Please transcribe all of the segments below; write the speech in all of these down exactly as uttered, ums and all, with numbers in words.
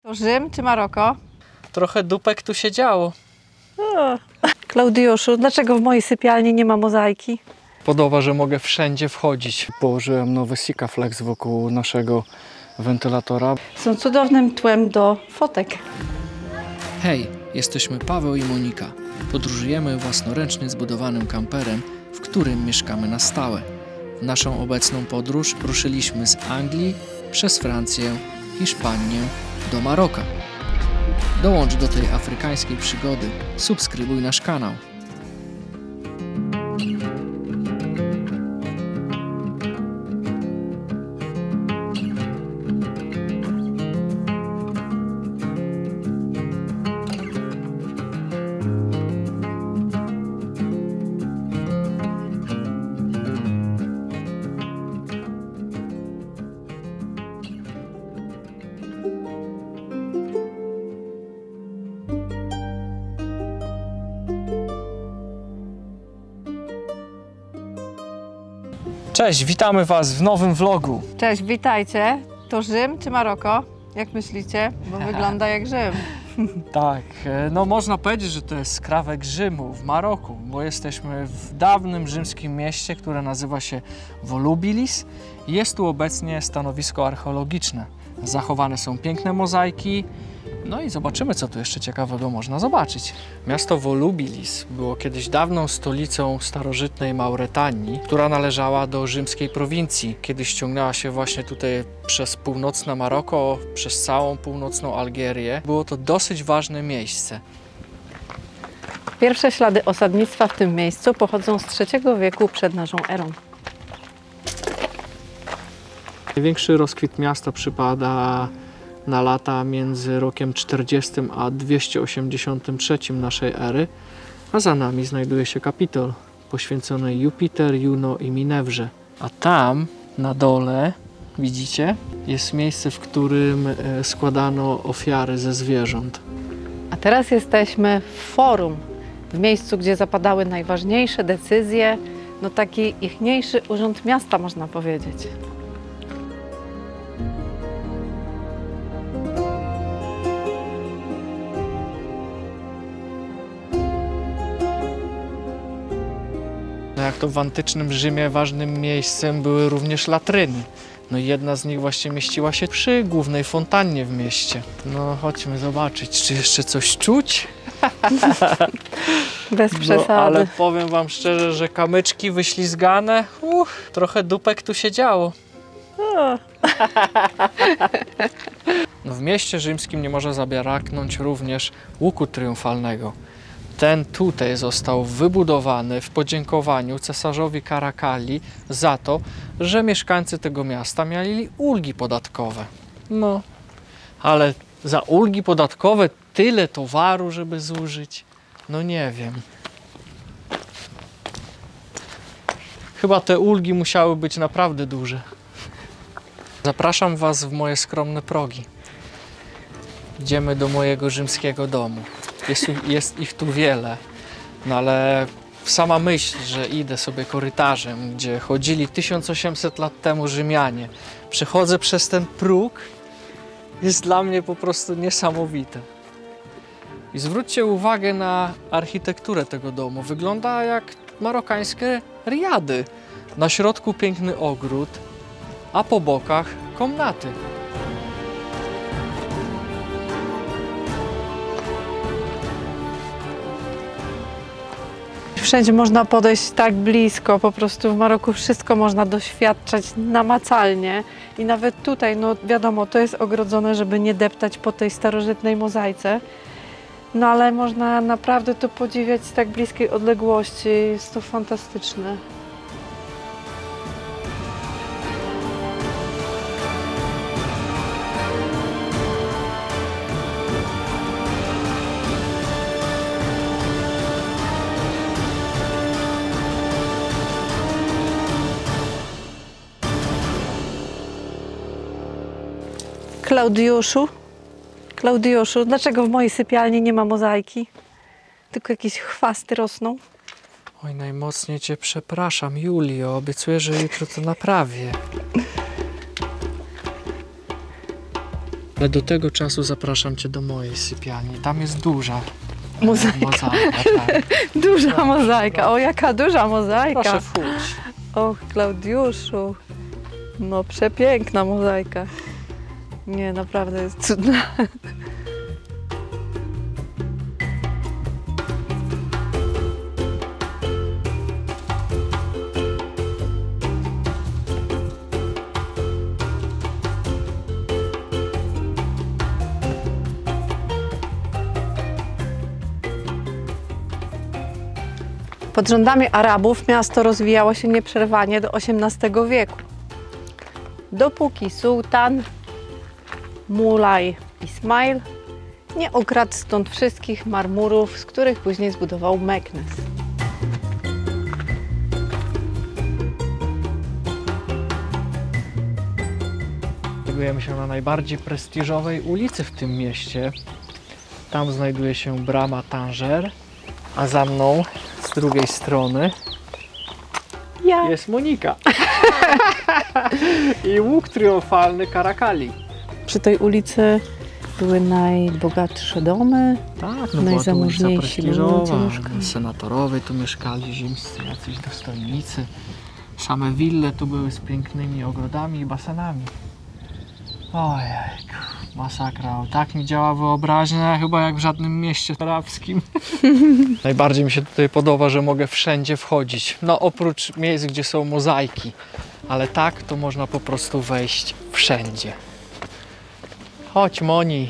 To Rzym czy Maroko? Trochę dupek tu się działo. O. Klaudiuszu, dlaczego w mojej sypialni nie ma mozaiki? Podoba, że mogę wszędzie wchodzić. Położyłem nowy Sikaflex wokół naszego wentylatora. Są cudownym tłem do fotek. Hej, jesteśmy Paweł i Monika. Podróżujemy własnoręcznie zbudowanym kamperem, w którym mieszkamy na stałe. W naszą obecną podróż ruszyliśmy z Anglii przez Francję, Hiszpanię do Maroka. Dołącz do tej afrykańskiej przygody. Subskrybuj nasz kanał. Cześć, witamy Was w nowym vlogu. Cześć, witajcie. To Rzym czy Maroko? Jak myślicie? Bo wygląda jak Rzym. Tak, no można powiedzieć, że to jest skrawek Rzymu w Maroku, bo jesteśmy w dawnym rzymskim mieście, które nazywa się Volubilis. Jest tu obecnie stanowisko archeologiczne. Zachowane są piękne mozaiki. No i zobaczymy, co tu jeszcze ciekawego można zobaczyć. Miasto Volubilis było kiedyś dawną stolicą starożytnej Mauretanii, która należała do rzymskiej prowincji. Kiedyś ciągnęła się właśnie tutaj przez północne Maroko, przez całą północną Algierię. Było to dosyć ważne miejsce. Pierwsze ślady osadnictwa w tym miejscu pochodzą z trzeciego wieku przed naszą erą. Największy rozkwit miasta przypada na lata między rokiem czterdziestym a dwieście osiemdziesiątym trzecim naszej ery, a za nami znajduje się Kapitol, poświęcony Jupiter, Juno i Minewrze. A tam na dole, widzicie, jest miejsce, w którym składano ofiary ze zwierząt. A teraz jesteśmy w forum, w miejscu, gdzie zapadały najważniejsze decyzje, no taki ichniejszy urząd miasta, można powiedzieć. Jak to w antycznym Rzymie ważnym miejscem były również latryny. No i jedna z nich właśnie mieściła się przy głównej fontannie w mieście. No chodźmy zobaczyć, czy jeszcze coś czuć. Bez przesady. No, ale powiem Wam szczerze, że kamyczki wyślizgane, uff, trochę dupek tu się działo. O. No, w mieście rzymskim nie może zabraknąć również łuku triumfalnego. Ten tutaj został wybudowany w podziękowaniu cesarzowi Karakali za to, że mieszkańcy tego miasta mieli ulgi podatkowe. No, ale za ulgi podatkowe tyle towaru, żeby zużyć? No nie wiem. Chyba te ulgi musiały być naprawdę duże. Zapraszam Was w moje skromne progi. Idziemy do mojego rzymskiego domu. Jest, jest ich tu wiele, no ale sama myśl, że idę sobie korytarzem, gdzie chodzili tysiąc osiemset lat temu Rzymianie, przechodzę przez ten próg, jest dla mnie po prostu niesamowite. I zwróćcie uwagę na architekturę tego domu. Wygląda jak marokańskie riady. Na środku piękny ogród, a po bokach komnaty. Wszędzie można podejść tak blisko, po prostu w Maroku wszystko można doświadczać namacalnie i nawet tutaj, no wiadomo, to jest ogrodzone, żeby nie deptać po tej starożytnej mozaice, no ale można naprawdę to podziwiać z tak bliskiej odległości, jest to fantastyczne. Klaudiuszu, Klaudiuszu, dlaczego w mojej sypialni nie ma mozaiki? Tylko jakieś chwasty rosną? Oj, najmocniej Cię przepraszam, Julio. Obiecuję, że jutro to naprawię. Ale do tego czasu zapraszam Cię do mojej sypialni. Tam jest duża Mozaika. mozaika tak. Duża Proszę, mozaika. O, jaka duża mozaika. Proszę wchódź. Och, Klaudiuszu. No, przepiękna mozaika. Nie, naprawdę jest cudna. Pod rządami Arabów miasto rozwijało się nieprzerwanie do osiemnastego wieku. Dopóki sułtan Mulaj Ismail nie ukradł stąd wszystkich marmurów, z których później zbudował Meknes. Znajdujemy się na najbardziej prestiżowej ulicy w tym mieście. Tam znajduje się brama Tanger, a za mną z drugiej strony Ja. jest Monika. I łuk triumfalny Karakali. Przy tej ulicy były najbogatsze domy. Tak, no Najzamożniejsi ludzie mieszkali. Senatorowie tu mieszkali, ziemscy jacyś dostojnicy. Same wille tu były z pięknymi ogrodami i basenami. Ojejku, masakra. Tak mi działa wyobraźnia, chyba jak w żadnym mieście arabskim. Najbardziej mi się tutaj podoba, że mogę wszędzie wchodzić. No oprócz miejsc, gdzie są mozaiki. Ale tak to można po prostu wejść wszędzie. Chodź, Moni.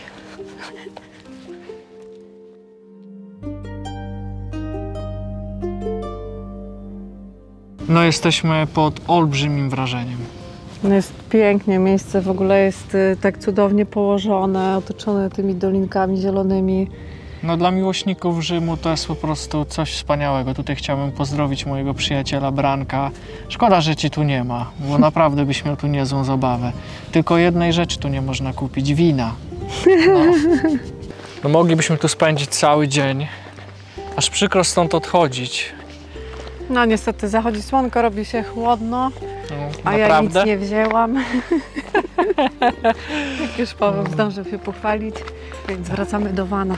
No jesteśmy pod olbrzymim wrażeniem. No jest pięknie, miejsce w ogóle jest y, tak cudownie położone, otoczone tymi dolinkami zielonymi. No dla miłośników Rzymu to jest po prostu coś wspaniałego. Tutaj chciałbym pozdrowić mojego przyjaciela Branka. Szkoda, że Ci tu nie ma, bo naprawdę byś miał tu niezłą zabawę. Tylko jednej rzeczy tu nie można kupić, wina. No. No moglibyśmy tu spędzić cały dzień, aż przykro stąd odchodzić. No niestety zachodzi słonko, robi się chłodno, No, a naprawdę? ja nic nie wzięłam. Jak już Paweł zdążył się pochwalić, więc wracamy do wana.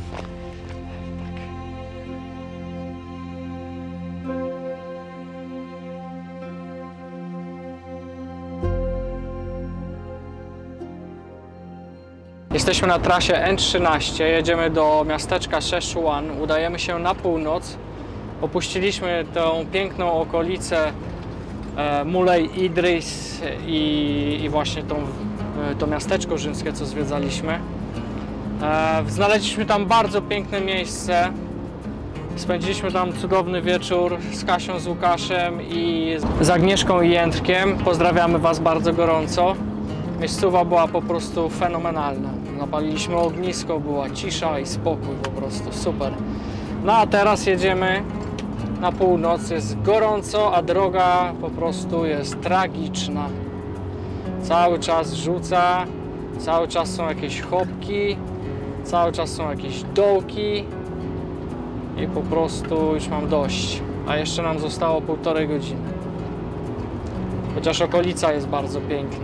Jesteśmy na trasie N trzynaście, jedziemy do miasteczka Szeszuan, udajemy się na północ. Opuściliśmy tę piękną okolicę e, Mulej Idris i, i właśnie tą, e, to miasteczko rzymskie, co zwiedzaliśmy. E, znaleźliśmy tam bardzo piękne miejsce. Spędziliśmy tam cudowny wieczór z Kasią, z Łukaszem i z Agnieszką i Jędrkiem. Pozdrawiamy Was bardzo gorąco. Miejscowa była po prostu fenomenalna. Napaliliśmy ognisko, była cisza i spokój, po prostu super. No a teraz jedziemy na północ, jest gorąco, a droga po prostu jest tragiczna. Cały czas rzuca, cały czas są jakieś chopki, cały czas są jakieś dołki i po prostu już mam dość. A jeszcze nam zostało półtorej godziny. Chociaż okolica jest bardzo piękna.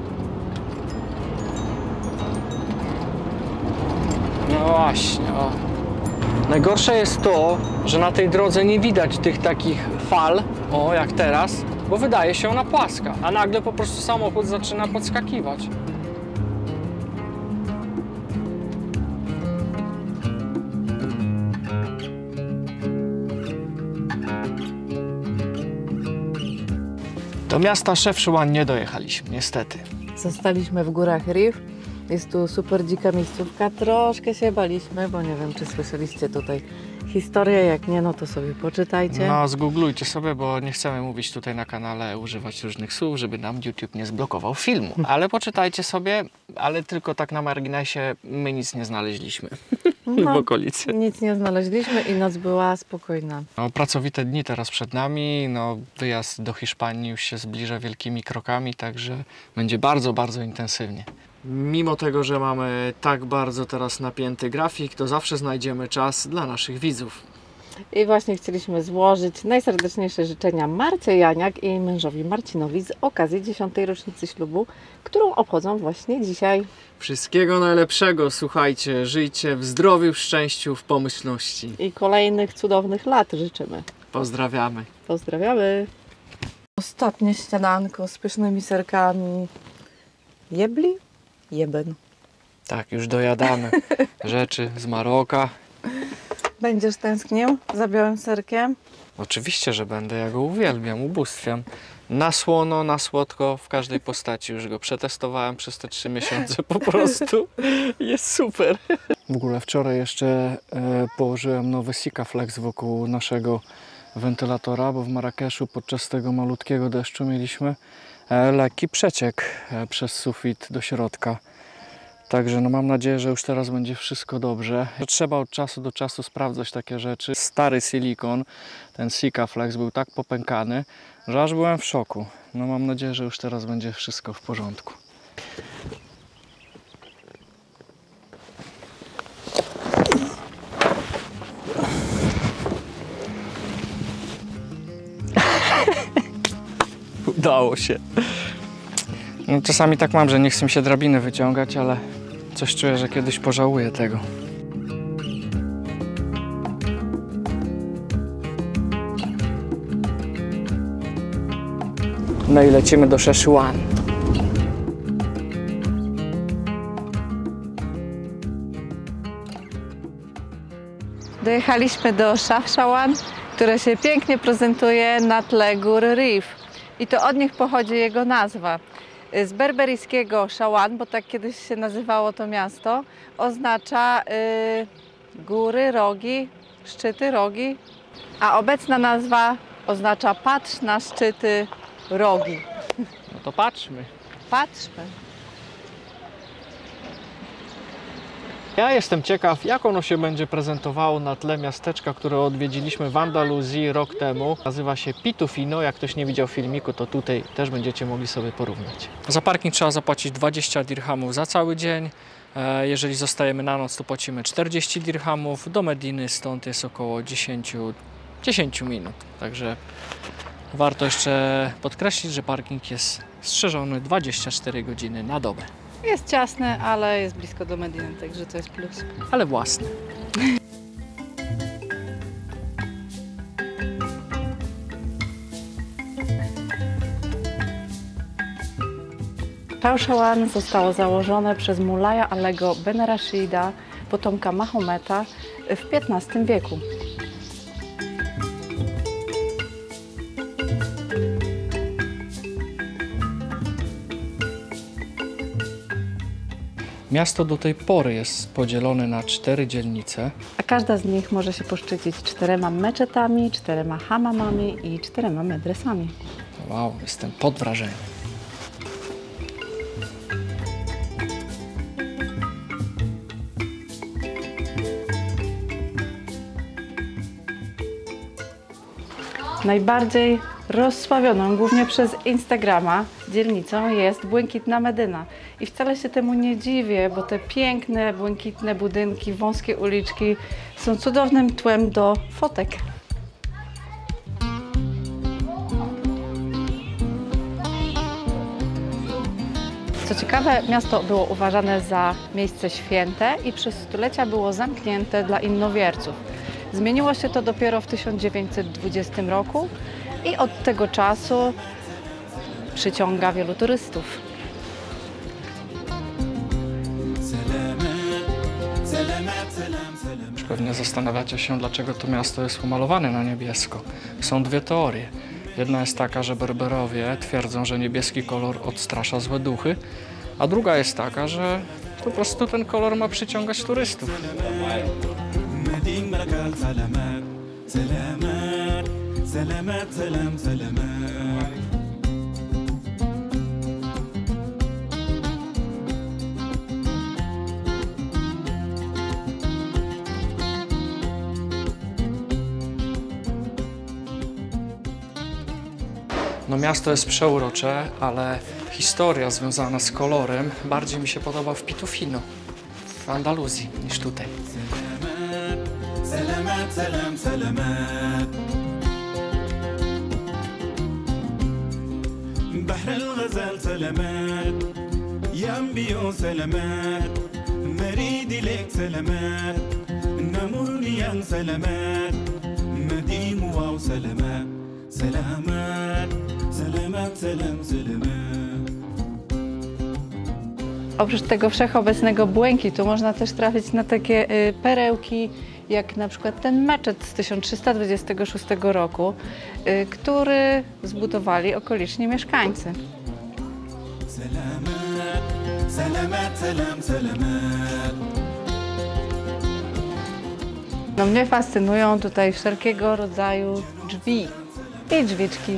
No właśnie, o. Najgorsze jest to, że na tej drodze nie widać tych takich fal, o jak teraz, bo wydaje się ona płaska, a nagle po prostu samochód zaczyna podskakiwać. Do miasta Szefszuan nie dojechaliśmy, niestety. Zostaliśmy w górach Rif. Jest tu super dzika miejscówka. Troszkę się baliśmy, bo nie wiem, czy słyszeliście tutaj historię. Jak nie, no to sobie poczytajcie. No, zgooglujcie sobie, bo nie chcemy mówić tutaj na kanale, używać różnych słów, żeby nam YouTube nie zblokował filmu. Ale poczytajcie sobie, ale tylko tak na marginesie, my nic nie znaleźliśmy No, w okolicy. nic nie znaleźliśmy i noc była spokojna. No, pracowite dni teraz przed nami, no, wyjazd do Hiszpanii już się zbliża wielkimi krokami, także będzie bardzo, bardzo intensywnie. Mimo tego, że mamy tak bardzo teraz napięty grafik, to zawsze znajdziemy czas dla naszych widzów. I właśnie chcieliśmy złożyć najserdeczniejsze życzenia Marcie Janiak i jej mężowi Marcinowi z okazji dziesiątej rocznicy ślubu, którą obchodzą właśnie dzisiaj. Wszystkiego najlepszego, słuchajcie, żyjcie w zdrowiu, w szczęściu, w pomyślności. I kolejnych cudownych lat życzymy. Pozdrawiamy. Pozdrawiamy. Ostatnie śniadanko z pysznymi serkami. Jebli? Jeben. Tak, już dojadamy rzeczy z Maroka. Będziesz tęsknił za białym serkiem? Oczywiście, że będę, ja go uwielbiam, ubóstwiam. Na słono, na słodko, w każdej postaci. Już go przetestowałem przez te trzy miesiące po prostu. Jest super. W ogóle wczoraj jeszcze e, położyłem nowy Sikaflex wokół naszego wentylatora, bo w Marrakeszu podczas tego malutkiego deszczu mieliśmy e, lekki przeciek e, przez sufit do środka. Także no mam nadzieję, że już teraz będzie wszystko dobrze. Trzeba od czasu do czasu sprawdzać takie rzeczy. Stary silikon, ten Sikaflex był tak popękany, że aż byłem w szoku. No mam nadzieję, że już teraz będzie wszystko w porządku. Udało się. No, czasami tak mam, że nie chcę mi się drabiny wyciągać, ale coś czuję, że kiedyś pożałuję tego. No i lecimy do Szeszuan. Dojechaliśmy do Szafszawan, które się pięknie prezentuje na tle gór Rif. I to od nich pochodzi jego nazwa. Z berberyjskiego Szawan, bo tak kiedyś się nazywało to miasto, oznacza y, góry, rogi, szczyty, rogi, a obecna nazwa oznacza patrz na szczyty, rogi. No to patrzmy. Patrzmy. Ja jestem ciekaw, jak ono się będzie prezentowało na tle miasteczka, które odwiedziliśmy w Andaluzji rok temu. Nazywa się Pitufino. Jak ktoś nie widział filmiku, to tutaj też będziecie mogli sobie porównać. Za parking trzeba zapłacić dwadzieścia dirhamów za cały dzień. Jeżeli zostajemy na noc, to płacimy czterdzieści dirhamów. Do Mediny stąd jest około dziesięć minut. Także warto jeszcze podkreślić, że parking jest strzeżony dwadzieścia cztery godziny na dobę. Jest ciasne, ale jest blisko do Mediny, także to jest plus. Ale własny. Szafszawan zostało założone przez Mulaja Alego Ben Rashida, potomka Mahometa, w piętnastym wieku. Miasto do tej pory jest podzielone na cztery dzielnice. A każda z nich może się poszczycić czterema meczetami, czterema hammamami i czterema medresami. Wow, jestem pod wrażeniem. Najbardziej rozsławioną, głównie przez Instagrama, dzielnicą jest Błękitna Medyna. I wcale się temu nie dziwię, bo te piękne, błękitne budynki, wąskie uliczki są cudownym tłem do fotek. Co ciekawe, miasto było uważane za miejsce święte i przez stulecia było zamknięte dla innowierców. Zmieniło się to dopiero w tysiąc dziewięćset dwudziestym roku i od tego czasu przyciąga wielu turystów. Pewnie zastanawiacie się, dlaczego to miasto jest umalowane na niebiesko. Są dwie teorie. Jedna jest taka, że Berberowie twierdzą, że niebieski kolor odstrasza złe duchy, a druga jest taka, że po prostu ten kolor ma przyciągać turystów. No miasto jest przeurocze, ale historia związana z kolorem bardziej mi się podoba w Pitufino, w Andaluzji, niż tutaj. سلامات سلام سلامات بحر الغزال سلامات يا أنبياء سلامات مريدي لك سلامات نمرني سلامات مديم واو سلامات سلامات سلامات سلام سلامات. Oprócz tego wszechobecnego błękitu można też trafić na takie y, perełki, jak na przykład ten meczet z tysiąc trzysta dwudziestego szóstego roku, y, który zbudowali okoliczni mieszkańcy. سلامات سلامات سلام سلامات. No, mnie fascynują tutaj wszelkiego rodzaju drzwi i drzwiczki.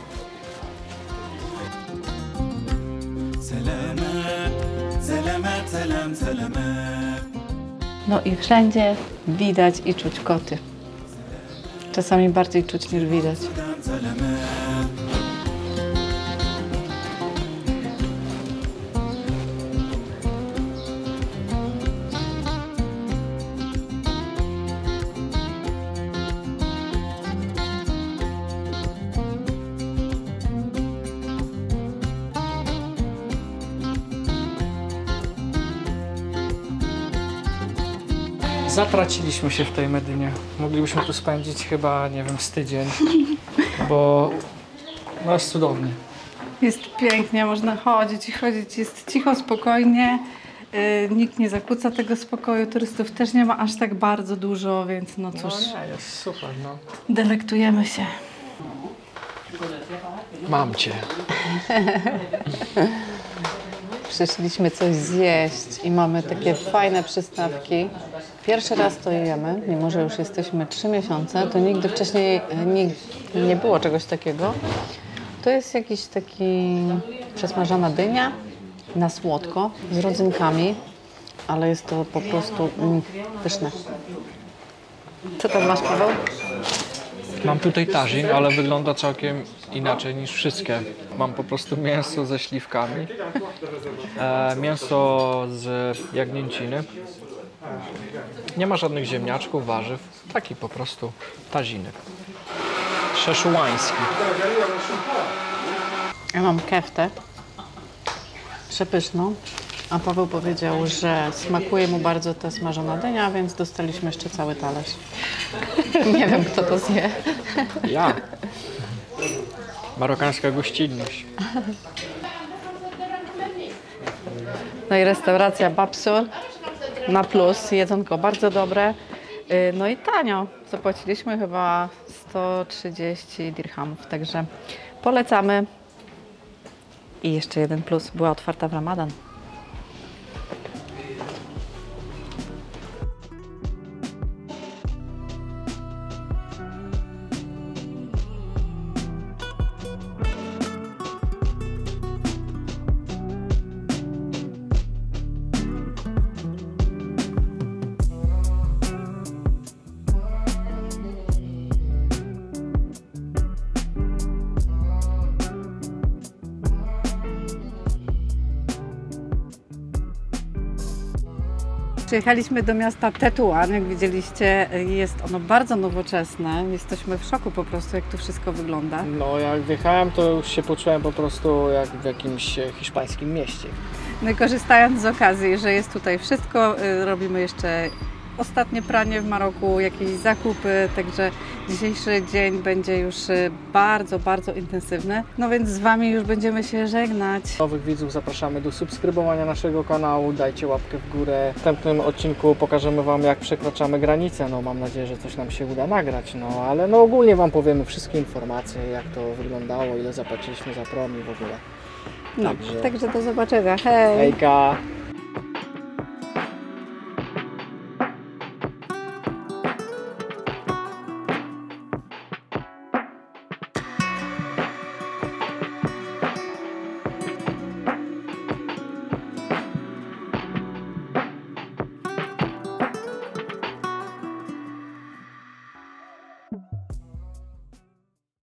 سلامات سلامات سلام سلامات. No i wszędzie widać i czuć koty. Czasami bardziej czuć niż widać. سلامات. Zatraciliśmy się w tej Medynie. Moglibyśmy tu spędzić chyba, nie wiem, z tydzień, bo no jest cudownie. Jest pięknie, można chodzić i chodzić, jest cicho, spokojnie. Yy, nikt nie zakłóca tego spokoju, turystów też nie ma aż tak bardzo dużo, więc no cóż, No nie, jest super, no. delektujemy się. Mam cię. Przyszliśmy coś zjeść i mamy takie fajne przystawki. Pierwszy raz to jemy, mimo że już jesteśmy trzy miesiące, to nigdy wcześniej nie, nie było czegoś takiego. To jest jakiś taki przesmażona dynia na słodko z rodzynkami, ale jest to po prostu mm, pyszne. Co tam masz, Paweł? Mam tutaj tagine, ale wygląda całkiem inaczej niż wszystkie. Mam po prostu mięso ze śliwkami, e, mięso z jagnięciny. Nie ma żadnych ziemniaczków, warzyw. Taki po prostu tazinek. Szeszułański. Ja mam keftę, przepyszną, a Paweł powiedział, że smakuje mu bardzo ta smażona dynia, więc dostaliśmy jeszcze cały talerz. Nie wiem, kto to zje. Ja. Marokańska gościnność. No i restauracja Babsur na plus, jedzonko bardzo dobre, no i tanio. Zapłaciliśmy chyba sto trzydzieści dirhamów, także polecamy. I jeszcze jeden plus, była otwarta w Ramadan. Przyjechaliśmy do miasta Tetuan, jak widzieliście, jest ono bardzo nowoczesne. Jesteśmy w szoku po prostu, jak to wszystko wygląda. No, jak wjechałem, to już się poczułem po prostu jak w jakimś hiszpańskim mieście. No i korzystając z okazji, że jest tutaj wszystko, robimy jeszcze ostatnie pranie w Maroku, jakieś zakupy, także dzisiejszy dzień będzie już bardzo, bardzo intensywny. No więc z Wami już będziemy się żegnać. Nowych widzów zapraszamy do subskrybowania naszego kanału, dajcie łapkę w górę. W następnym odcinku pokażemy Wam, jak przekraczamy granicę. No, mam nadzieję, że coś nam się uda nagrać, no ale no ogólnie Wam powiemy wszystkie informacje, jak to wyglądało, ile zapłaciliśmy za prom i w ogóle. No, Także- także do zobaczenia. Hej! Hejka!